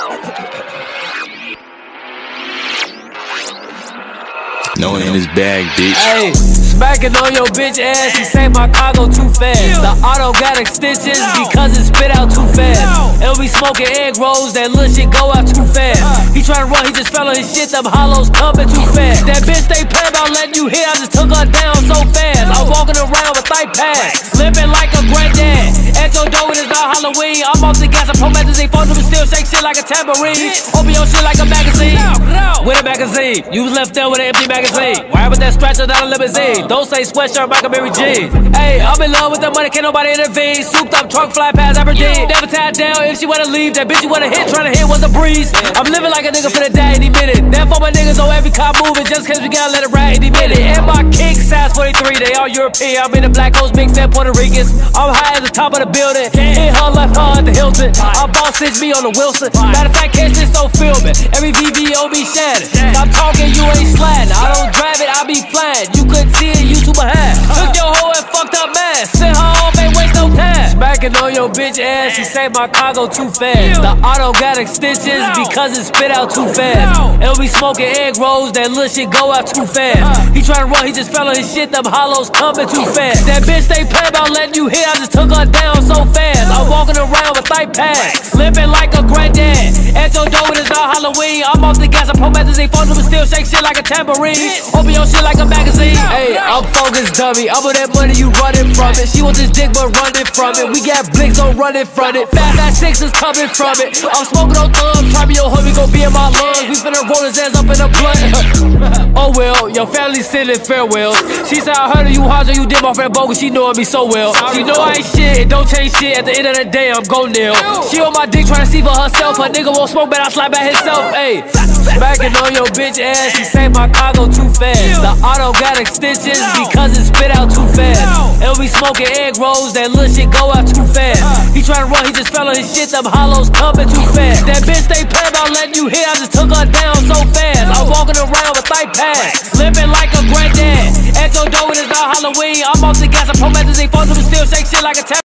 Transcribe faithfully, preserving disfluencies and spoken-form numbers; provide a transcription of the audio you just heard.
No in his bag, bitch. Hey, smacking on your bitch ass. He say my car go too fast. The auto got extensions because it spit out too fast. And we smoking egg rolls, that little shit go out too fast. He tryna run, he just fell on his shit. Them hollows coming too fast. That bitch they play about letting you hit. I just took her down so fast. I'm walking around with thigh pads, living like a granddad. At your door, it is not Halloween. I'm off the gas, I promethazine. Phone number still shake shit like a tambourine. Open your shit like a magazine. With a magazine, you was left there with an empty magazine. Why with that stretcher down a limousine? Don't say sweatshirt, Michael jeans. Hey, I'm in love with the money, can't nobody intervene. Souped up truck, fly past Aberdeen. Never tied down if she wanna leave. That bitch you wanna hit, tryna hit was a breeze. I'm living like a nigga finna die any minute. Therefore my niggas on every car moving just cause we gotta let it ride any minute. And my kick size forty-three, they all European. I'm in the Black Coast, mixed and Puerto Ricans. I'm high at the top of the building. Hit her left her at the Hilton. Our boss sends me on the Wilson. Matter of fact, catch this, don't film it. Every V V O be shattered. Stop talking, you ain't sliding. I don't drive it, I be flying. You couldn't see it, you too behind. Took your hoe and fucked up man. Sent her off, ain't waste no time. Smacking on your bitch ass, she say my car go too fast. The auto got extensions because it spit out too fast. And we smoking egg rolls, that little shit go out too fast. He tryna run, he just fell on his shit, them hollows coming too fast. That bitch they play about letting you hit, I just took her down so fast. I'm walking around with thigh pads, living like a granddad. At your door, it is not Halloween. I'm off the gas, I promethazine. Phone number still shake shit like a tambourine. Open your shit like a magazine. Hey, I'm focused, dummy. I'm with that money, you running from it. She want this dick, but running from it. We got blicks on running from it. Fat fat six is coming from it. I'm smoking on thumbs, try me your homie, gon' be in my lungs. We finna roll his ass up in a blunt. Oh well, your family sending farewells. She said I heard of you hard, so you did my friend bogus. She knowin' me so well. She know I ain't shit, it don't change shit. At the end of the day, I'm gon' nail. She on my dick tryna see for herself. Her nigga won't smoke, but I slide by himself. Hey, smacking on your bitch ass. She say my car go too fast. The auto got extensions because it spit out too fast. And we smoking egg rolls, that little shit go out too fast. He tryna run, he just fell on his shit. Them hollows coming too fast. That bitch they play about letting you hit. I just took her down so fast. I'm walking around with thigh pads, living like a granddad. At your door, it is not Halloween. I'm off the gas, I promethazine. Phone number still shake shit like a tap.